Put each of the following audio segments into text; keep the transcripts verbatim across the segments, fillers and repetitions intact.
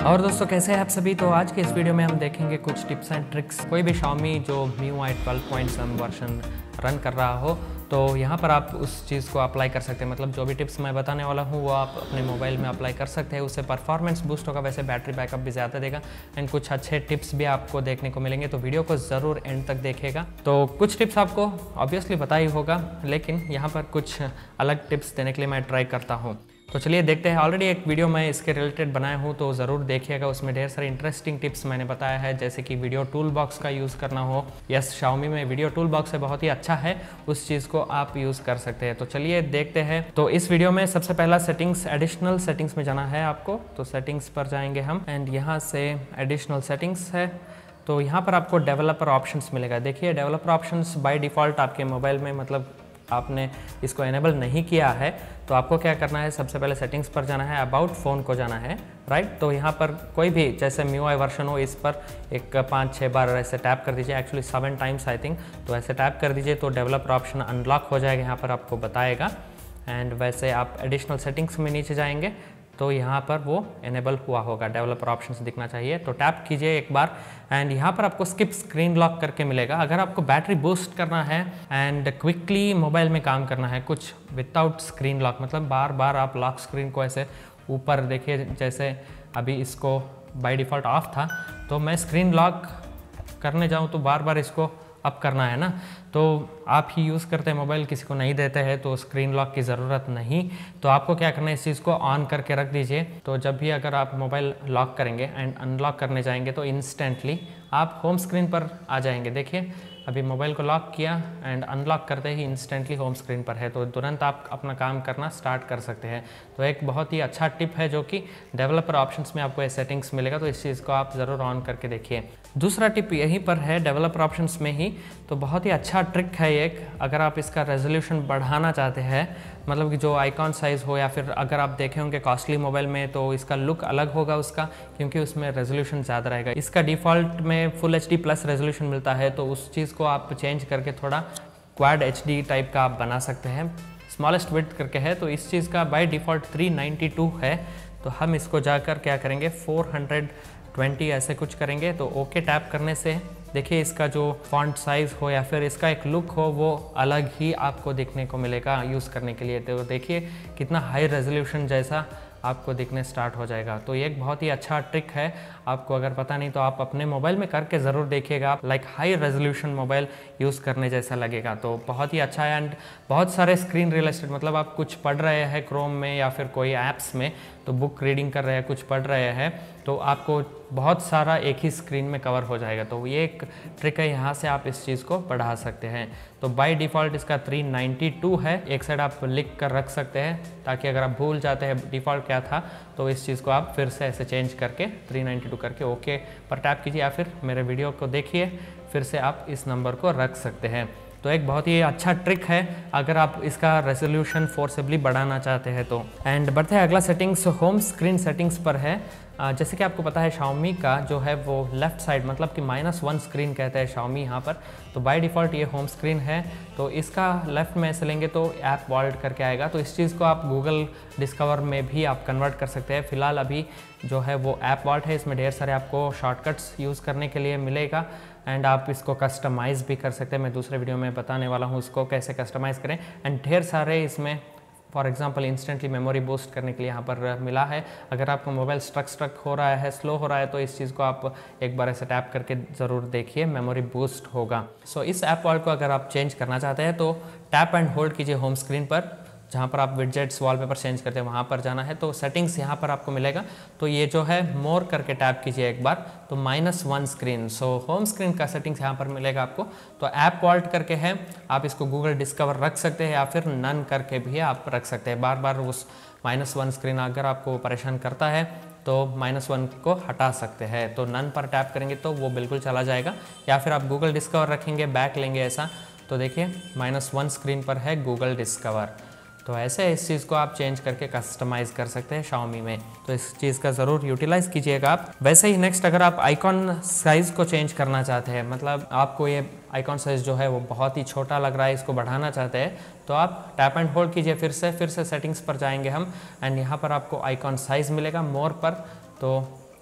और दोस्तों कैसे हैं आप सभी। तो आज के इस वीडियो में हम देखेंगे कुछ टिप्स एंड ट्रिक्स। कोई भी Xiaomi जो M I U I twelve point seven version run कर रहा हो तो यहाँ पर आप उस चीज़ को अप्लाई कर सकते हैं। मतलब जो भी टिप्स मैं बताने वाला हूँ वो आप अपने मोबाइल में अप्लाई कर सकते हैं। उससे परफॉर्मेंस बूस्ट होगा, वैसे बैटरी बैकअप भी ज़्यादा देगा एंड कुछ अच्छे टिप्स भी आपको देखने को मिलेंगे। तो वीडियो को ज़रूर एंड तक देखेगा। तो कुछ टिप्स आपको ऑब्वियसली पता ही होगा, लेकिन यहाँ पर कुछ अलग टिप्स देने के लिए मैं ट्राई करता हूँ। तो चलिए देखते हैं। ऑलरेडी एक वीडियो मैं इसके रिलेटेड बनाया हूँ तो ज़रूर देखिएगा। उसमें ढेर सारे इंटरेस्टिंग टिप्स मैंने बताया है, जैसे कि वीडियो टूल बॉक्स का यूज़ करना हो। यस, Xiaomi में वीडियो टूल बॉक्स है, बहुत ही अच्छा है, उस चीज़ को आप यूज़ कर सकते हैं। तो चलिए देखते हैं। तो इस वीडियो में सबसे पहला सेटिंग्स, एडिशनल सेटिंग्स में जाना है आपको। तो सेटिंग्स पर जाएंगे हम एंड यहाँ से एडिशनल सेटिंग्स है। तो यहाँ पर आपको डेवलपर ऑप्शंस मिलेगा। देखिए डेवलपर ऑप्शंस बाय डिफ़ॉल्ट आपके मोबाइल में, मतलब आपने इसको एनेबल नहीं किया है तो आपको क्या करना है, सबसे पहले सेटिंग्स पर जाना है, अबाउट फ़ोन को जाना है, राइट। तो यहाँ पर कोई भी जैसे M I U I version हो, इस पर एक पाँच छः बार ऐसे टैप कर दीजिए, actually seven times I think. तो ऐसे टैप कर दीजिए तो डेवलपर ऑप्शन अनलॉक हो जाएगा, यहाँ पर आपको बताएगा। एंड वैसे आप एडिशनल सेटिंग्स में नीचे जाएंगे तो यहाँ पर वो एनेबल हुआ होगा, डेवलपर ऑप्शंस दिखना चाहिए। तो टैप कीजिए एक बार एंड यहाँ पर आपको स्किप स्क्रीन लॉक करके मिलेगा। अगर आपको बैटरी बूस्ट करना है एंड क्विकली मोबाइल में काम करना है कुछ विदाउट स्क्रीन लॉक, मतलब बार बार आप लॉक स्क्रीन को ऐसे ऊपर देखिए, जैसे अभी इसको बाय डिफ़ॉल्ट ऑफ था तो मैं स्क्रीन लॉक करने जाऊँ तो बार बार इसको अप करना है ना। तो आप ही यूज़ करते हैं मोबाइल, किसी को नहीं देते हैं तो स्क्रीन लॉक की ज़रूरत नहीं। तो आपको क्या करना है, इस चीज़ को ऑन करके रख दीजिए। तो जब भी अगर आप मोबाइल लॉक करेंगे एंड अनलॉक करने जाएंगे तो इंस्टेंटली आप होम स्क्रीन पर आ जाएंगे। देखिए अभी मोबाइल को लॉक किया एंड अनलॉक करते ही इंस्टेंटली होम स्क्रीन पर है, तो तुरंत आप अपना काम करना स्टार्ट कर सकते हैं। तो एक बहुत ही अच्छा टिप है जो कि डेवलपर ऑप्शंस में आपको ये सेटिंग्स मिलेगा, तो इस चीज़ को आप ज़रूर ऑन करके देखिए। दूसरा टिप यहीं पर है डेवलपर ऑप्शंस में ही, तो बहुत ही अच्छा ट्रिक है एक। अगर आप इसका रेजोल्यूशन बढ़ाना चाहते हैं, मतलब कि जो आइकॉन साइज़ हो, या फिर अगर आप देखे होंगे कॉस्टली मोबाइल में तो इसका लुक अलग होगा उसका, क्योंकि उसमें रेजोल्यूशन ज़्यादा रहेगा। इसका डिफ़ॉल्ट में full H D plus resolution मिलता है, तो उस चीज़ को आप चेंज करके थोड़ा क्वाड एच डी टाइप का आप बना सकते हैं। स्मॉलेस्ट विड्थ करके है, तो इस चीज़ का by default three ninety two है। तो हम इसको जाकर क्या करेंगे, फोर हंड्रेड ट्वेंटी ऐसे कुछ करेंगे। तो ओके टैप करने से देखिए इसका जो फॉन्ट साइज़ हो या फिर इसका एक लुक हो वो अलग ही आपको देखने को मिलेगा यूज़ करने के लिए। तो देखिए कितना हाई रेजोल्यूशन जैसा आपको दिखने स्टार्ट हो जाएगा। तो ये एक बहुत ही अच्छा ट्रिक है। आपको अगर पता नहीं तो आप अपने मोबाइल में करके ज़रूर देखिएगा, like high resolution mobile use करने जैसा लगेगा। तो बहुत ही अच्छा है। एंड बहुत सारे स्क्रीन रियल एस्टेट, मतलब आप कुछ पढ़ रहे हैं क्रोम में या फिर कोई ऐप्स में, तो बुक रीडिंग कर रहे हैं, कुछ पढ़ रहे हैं, तो आपको बहुत सारा एक ही स्क्रीन में कवर हो जाएगा। तो ये एक ट्रिक है, यहाँ से आप इस चीज़ को बढ़ा सकते हैं। तो बाय डिफ़ॉल्ट इसका थ्री नाइन्टी टू है। एक साइड आप लिख कर रख सकते हैं ताकि अगर आप भूल जाते हैं डिफ़ॉल्ट क्या था तो इस चीज़ को आप फिर से ऐसे चेंज करके थ्री नाइन्टी टू करके ओके पर टैप कीजिए, या फिर मेरे वीडियो को देखिए, फिर से आप इस नंबर को रख सकते हैं। तो एक बहुत ही अच्छा ट्रिक है अगर आप इसका रेजोल्यूशन फोर्सेबली बढ़ाना चाहते हैं तो। एंड बढ़ते हैं अगला सेटिंग्स, होम स्क्रीन सेटिंग्स पर है। जैसे कि आपको पता है Xiaomi का जो है वो लेफ़्ट साइड, मतलब कि माइनस वन स्क्रीन कहते हैं Xiaomi यहाँ पर। तो बाय डिफ़ॉल्ट ये होम स्क्रीन है, तो इसका लेफ़्ट में ऐसे लेंगे तो ऐप वॉल्ट करके आएगा। तो इस चीज़ को आप गूगल डिस्कवर में भी आप कन्वर्ट कर सकते हैं। फ़िलहाल अभी जो है वो ऐप वॉल्ट है, इसमें ढेर सारे आपको शॉर्टकट्स यूज़ करने के लिए मिलेगा एंड आप इसको कस्टमाइज़ भी कर सकते हैं। मैं दूसरे वीडियो में बताने वाला हूँ उसको कैसे कस्टमाइज़ करें। एंड ढेर सारे इसमें for example instantly memory boost करने के लिए यहाँ पर मिला है। अगर आपका मोबाइल स्ट्रक स्ट्रक हो रहा है, स्लो हो रहा है, तो इस चीज़ को आप एक बार ऐसे टैप करके ज़रूर देखिए, मेमोरी बूस्ट होगा। सो so, इस ऐप वॉल को अगर आप चेंज करना चाहते हैं तो टैप एंड होल्ड कीजिए होम स्क्रीन पर, जहाँ पर आप विडजेट्स वॉलपेपर चेंज करते हैं वहाँ पर जाना है। तो सेटिंग्स यहाँ पर आपको मिलेगा, तो ये जो है मोर करके टैप कीजिए एक बार, तो minus one screen. So home screen का सेटिंग्स यहाँ पर मिलेगा आपको। तो ऐप वॉल्ट करके है, आप इसको गूगल डिस्कवर रख सकते हैं या फिर नन करके भी आप रख सकते हैं। बार बार उस माइनस वन स्क्रीन अगर आपको परेशान करता है तो माइनस वन को हटा सकते हैं। तो नन पर टैप करेंगे तो वो बिल्कुल चला जाएगा, या फिर आप गूगल डिस्कवर रखेंगे, बैक लेंगे ऐसा, तो देखिए माइनस वन स्क्रीन पर है गूगल डिस्कवर। तो ऐसे इस चीज़ को आप चेंज करके कस्टमाइज़ कर सकते हैं Xiaomi में। तो इस चीज़ का ज़रूर यूटिलाइज़ कीजिएगा आप। वैसे ही नेक्स्ट, अगर आप आइकॉन साइज़ को चेंज करना चाहते हैं, मतलब आपको ये आइकॉन साइज़ जो है वो बहुत ही छोटा लग रहा है, इसको बढ़ाना चाहते हैं, तो आप टैप एंड होल्ड कीजिए, फिर से फिर से सेटिंग्स पर जाएंगे हम एंड यहाँ पर आपको आइकॉन साइज़ मिलेगा मोर पर। तो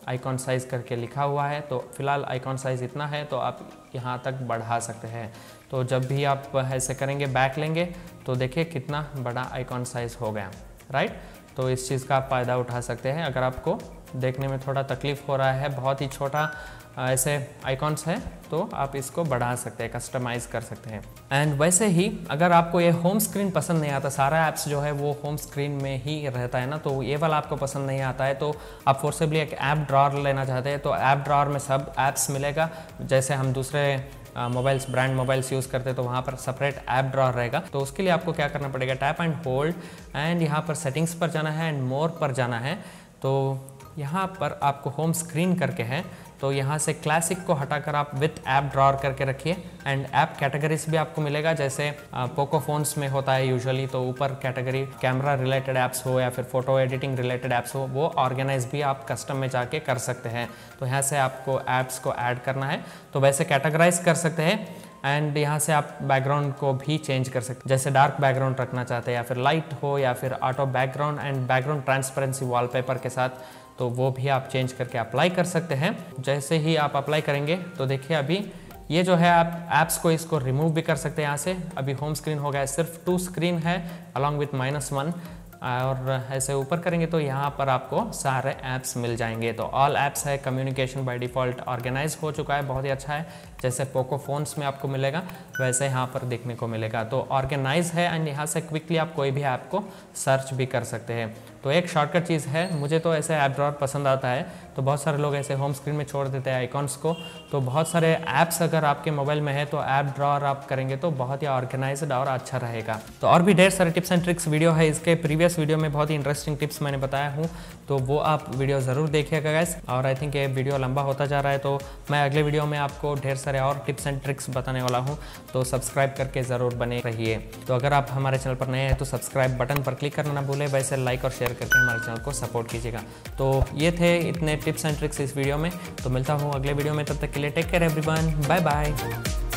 आइकॉन साइज़ करके लिखा हुआ है, तो फिलहाल आइकॉन साइज़ इतना है, तो आप यहाँ तक बढ़ा सकते हैं। तो जब भी आप ऐसे करेंगे, बैक लेंगे, तो देखिए कितना बड़ा आइकॉन साइज़ हो गया, राइट। तो इस चीज़ का आप फ़ायदा उठा सकते हैं। अगर आपको देखने में थोड़ा तकलीफ़ हो रहा है, बहुत ही छोटा ऐसे आइकॉन्स है, तो आप इसको बढ़ा सकते हैं, कस्टमाइज़ कर सकते हैं। एंड वैसे ही अगर आपको ये होम स्क्रीन पसंद नहीं आता, सारा ऐप्स जो है वो होम स्क्रीन में ही रहता है ना, तो ये वाला आपको पसंद नहीं आता है, तो आप फोर्सेबली एक ऐप ड्रॉअर लेना चाहते हैं, तो ऐप ड्रॉअर में सब ऐप्स मिलेगा। जैसे हम दूसरे मोबाइल्स ब्रांड मोबाइल्स यूज़ करते हैं तो वहाँ पर सेपरेट ऐप ड्रॉअर रहेगा। तो उसके लिए आपको क्या करना पड़ेगा, टैप एंड होल्ड एंड यहाँ पर सेटिंग्स पर जाना है एंड मोर पर जाना है। तो यहाँ पर आपको होम स्क्रीन करके है, तो यहाँ से क्लासिक को हटाकर आप विथ ऐप ड्रॉअर करके रखिए। एंड ऐप कैटेगरीज भी आपको मिलेगा, जैसे पोको फोन्स में होता है यूजुअली, तो ऊपर कैटेगरी कैमरा रिलेटेड ऐप्स हो या फिर फोटो एडिटिंग रिलेटेड ऐप्स हो, वो ऑर्गेनाइज भी आप कस्टम में जाके कर सकते हैं। तो यहाँ से आपको ऐप्स को ऐड करना है, तो वैसे कैटेगराइज कर सकते हैं। एंड यहाँ से आप बैकग्राउंड को भी चेंज कर सकते हैं, जैसे डार्क बैकग्राउंड रखना चाहते हैं या फिर लाइट हो या फिर auto background and background transparency wallpaper के साथ, तो वो भी आप चेंज करके अप्लाई कर सकते हैं। जैसे ही आप अप्लाई करेंगे तो देखिए अभी ये जो है आप ऐप्स को इसको रिमूव भी कर सकते हैं यहाँ से। अभी होम स्क्रीन हो गया है, सिर्फ टू स्क्रीन है अलॉन्ग विथ माइनस वन, और ऐसे ऊपर करेंगे तो यहाँ पर आपको सारे ऐप्स मिल जाएंगे। तो ऑल ऐप्स है, कम्युनिकेशन बाय डिफ़ॉल्ट ऑर्गेनाइज हो चुका है, बहुत ही अच्छा है। जैसे पोको फोन्स में आपको मिलेगा वैसे यहाँ पर देखने को मिलेगा, तो ऑर्गेनाइज है। एंड यहाँ से क्विकली आप कोई भी ऐप को सर्च भी कर सकते हैं। तो एक शॉर्टकट चीज़ है, मुझे तो ऐसे ऐप ड्रॉअर पसंद आता है, तो बहुत सारे लोग ऐसे होम स्क्रीन में छोड़ देते हैं आइकॉन्स को। तो बहुत सारे ऐप्स अगर आपके मोबाइल में है तो ऐप ड्रॉअर आप करेंगे तो बहुत ही ऑर्गेनाइज्ड और अच्छा रहेगा। तो और भी ढेर सारे टिप्स एंड ट्रिक्स वीडियो है, इसके प्रीवियस वीडियो में बहुत ही इंटरेस्टिंग टिप्स मैंने बताया हूँ, तो वो आप वीडियो ज़रूर देखिएगा गाइस। और आई थिंक ये वीडियो लंबा होता जा रहा है, तो मैं अगले वीडियो में आपको ढेर सारे और टिप्स एंड ट्रिक्स बताने वाला हूँ, तो सब्सक्राइब करके ज़रूर बने रहिए। तो अगर आप हमारे चैनल पर नए हैं तो सब्सक्राइब बटन पर क्लिक करना ना भूलें, वैसे लाइक और शेयर करके हमारे चैनल को सपोर्ट कीजिएगा। तो ये थे इतने टिप्स एंड ट्रिक्स इस वीडियो में, तो मिलता हूँ अगले वीडियो में, तब तक के लिए take care everyone, bye bye.